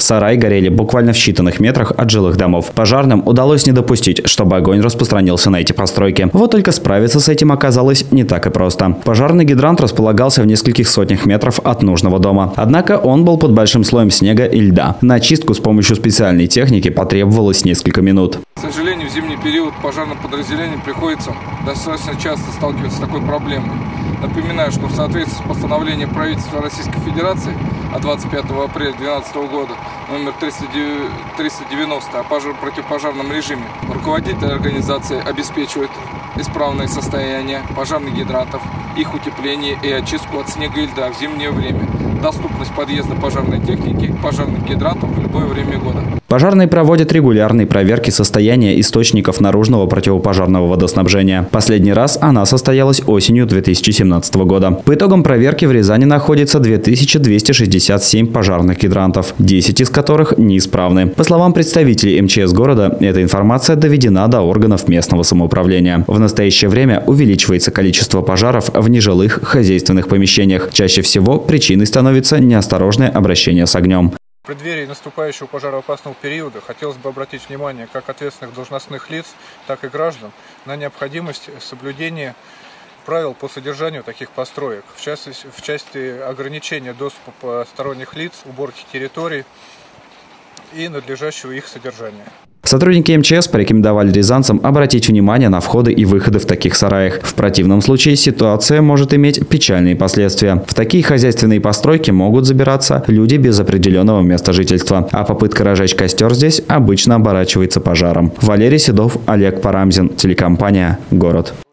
Сараи горели буквально в считанных метрах от жилых домов. Пожарным удалось не допустить, чтобы огонь распространился на эти постройки. Вот только справиться с этим оказалось не так и просто. Пожарный гидрант располагался в нескольких сотнях метров от нужного дома. Однако он был под большим слоем снега и льда. На очистку с помощью специальной техники потребовалось несколько минут. К сожалению, в зимний период пожарным подразделениям приходится достаточно часто сталкиваться с такой проблемой. Напоминаю, что в соответствии с постановлением правительства Российской Федерации от 25 апреля 2012 года номер 390 о противопожарном режиме, руководитель организации обеспечивает исправное состояние пожарных гидрантов, их утепление и очистку от снега и льда в зимнее время, доступность подъезда пожарной техники, пожарных гидрантов в любое время года. Пожарные проводят регулярные проверки состояния источников наружного противопожарного водоснабжения. Последний раз она состоялась осенью 2017 года. По итогам проверки в Рязани находится 2267 пожарных гидрантов, 10 из которых неисправны. По словам представителей МЧС города, эта информация доведена до органов местного самоуправления. В настоящее время увеличивается количество пожаров в нежилых хозяйственных помещениях. Чаще всего причиной становится неосторожное обращение с огнем. В преддверии наступающего пожароопасного периода хотелось бы обратить внимание как ответственных должностных лиц, так и граждан на необходимость соблюдения правил по содержанию таких построек, в части ограничения доступа посторонних лиц, уборки территорий и надлежащего их содержания. Сотрудники МЧС порекомендовали рязанцам обратить внимание на входы и выходы в таких сараях. В противном случае ситуация может иметь печальные последствия. В такие хозяйственные постройки могут забираться люди без определенного места жительства. А попытка разжечь костер здесь обычно оборачивается пожаром. Валерий Седов, Олег Парамзин, телекомпания «Город».